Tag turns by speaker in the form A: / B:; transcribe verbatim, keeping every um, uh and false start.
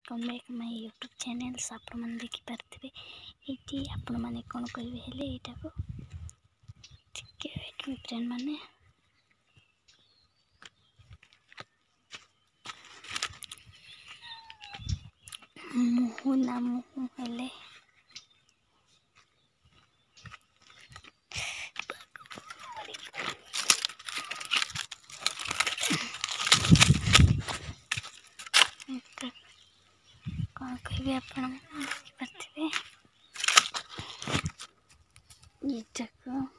A: welcome back my YouTube channel आपण मैंने देखिपारे ये आपण मैंने कौन करेंगे हेले यहाँ को ठीक फ्रेंड मैंने मुहु ना मुहु हेले कौन कह आपण देखिपारे ये